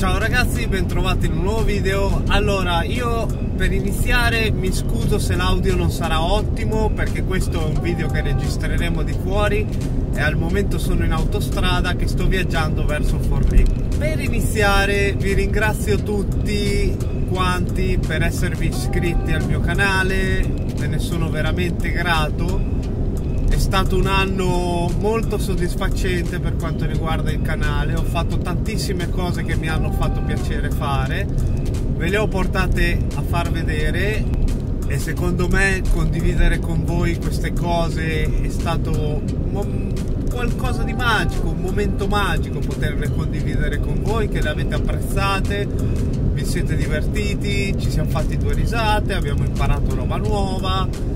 Ciao ragazzi, bentrovati in un nuovo video. Allora, io per iniziare mi scuso se l'audio non sarà ottimo, perché questo è un video che registreremo di fuori e al momento sono in autostrada che sto viaggiando verso Forlì. Per iniziare vi ringrazio tutti quanti per esservi iscritti al mio canale, ve ne sono veramente grato. È stato un anno molto soddisfacente per quanto riguarda il canale, ho fatto tantissime cose che mi hanno fatto piacere fare, ve le ho portate a far vedere e secondo me condividere con voi queste cose è stato qualcosa di magico, un momento magico poterle condividere con voi, che le avete apprezzate, vi siete divertiti, ci siamo fatti due risate, abbiamo imparato roba nuova.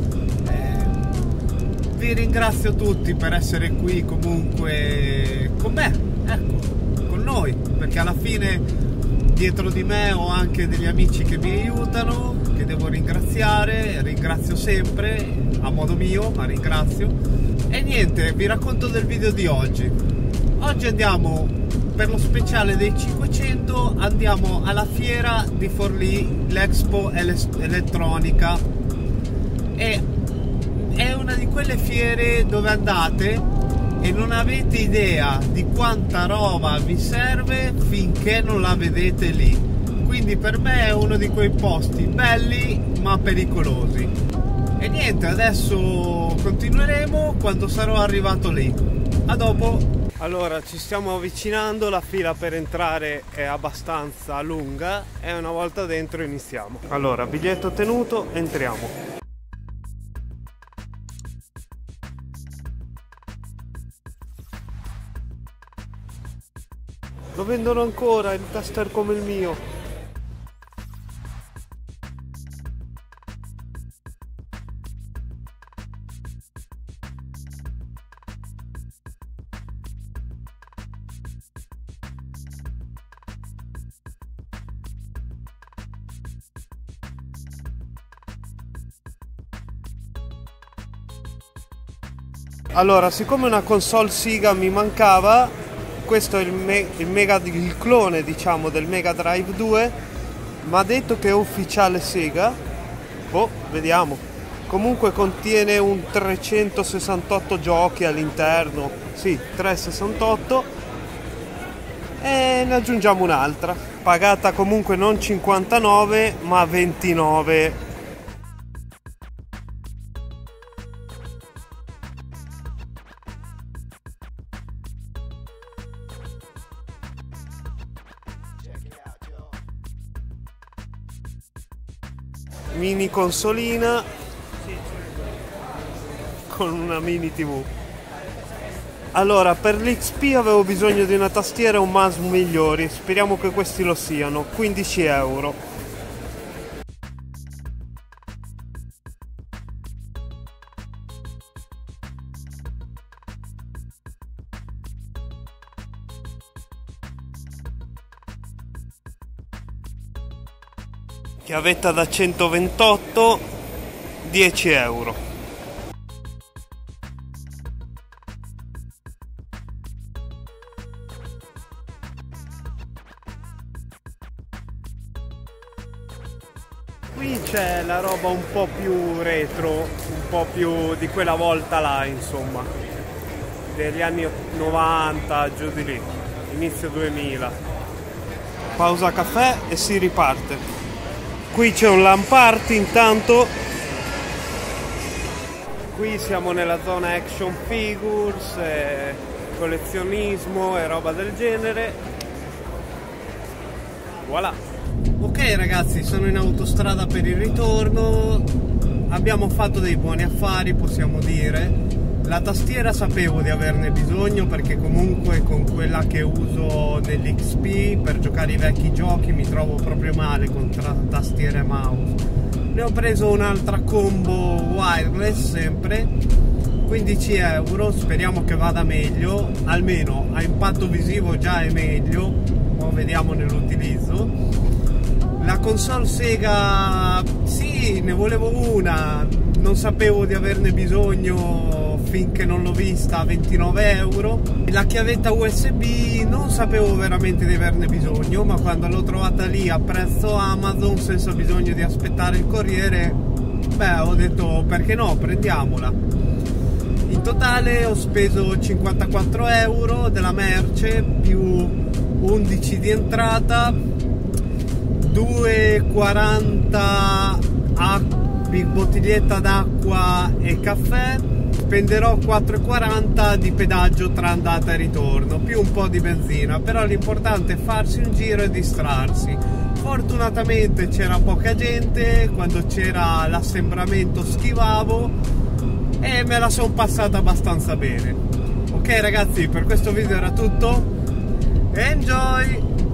Vi ringrazio tutti per essere qui comunque con me, ecco, con noi, perché alla fine dietro di me ho anche degli amici che mi aiutano, che devo ringraziare, ringrazio sempre, a modo mio, ma ringrazio. E niente, vi racconto del video di oggi. Oggi andiamo, per lo speciale dei 500, andiamo alla fiera di Forlì, l'Expo Elettronica. È una di quelle fiere dove andate e non avete idea di quanta roba vi serve finché non la vedete lì. Quindi per me è uno di quei posti belli ma pericolosi. E niente, adesso continueremo quando sarò arrivato lì. A dopo! Allora, ci stiamo avvicinando, la fila per entrare è abbastanza lunga e una volta dentro iniziamo. Allora, biglietto tenuto, entriamo. Lo vendono ancora il taster come il mio. Allora, siccome una console Sega mi mancava, questo è il clone, diciamo, del Mega Drive 2, ma ha detto che è ufficiale Sega. Oh, vediamo. Comunque contiene un 368 giochi all'interno, sì, 368, e ne aggiungiamo un'altra, pagata comunque non 59 ma 29. Mini consolina con una mini TV. Allora, per l'XP avevo bisogno di una tastiera e un mouse migliori, speriamo che questi lo siano. 15 euro. Chiavetta da 128, 10 euro. Qui c'è la roba un po' più retro, un po' più di quella volta là, insomma, degli anni 90, giù di lì, inizio 2000. Pausa caffè e si riparte. Qui c'è un LAN party intanto. Qui siamo nella zona action figures, collezionismo e roba del genere. Voilà. Ok ragazzi, sono in autostrada per il ritorno. Abbiamo fatto dei buoni affari, possiamo dire. La tastiera sapevo di averne bisogno, perché comunque con quella che uso nell'XP per giocare i vecchi giochi mi trovo proprio male con tastiera e mouse. Ne ho preso un'altra combo wireless sempre, 15 euro, speriamo che vada meglio, almeno a impatto visivo già è meglio, poi vediamo nell'utilizzo. La console Sega, sì, ne volevo una, non sapevo di averne bisogno finché non l'ho vista a 29 euro. La chiavetta USB non sapevo veramente di averne bisogno, ma quando l'ho trovata lì a prezzo Amazon senza bisogno di aspettare il corriere, beh, ho detto perché no, prendiamola. In totale ho speso 54 euro della merce più 11 di entrata, 2,40 bottiglietta d'acqua e caffè. Spenderò 4,40 di pedaggio tra andata e ritorno, più un po' di benzina, però l'importante è farsi un giro e distrarsi. Fortunatamente c'era poca gente, quando c'era l'assembramento schivavo e me la sono passata abbastanza bene. Ok ragazzi, per questo video era tutto. Enjoy!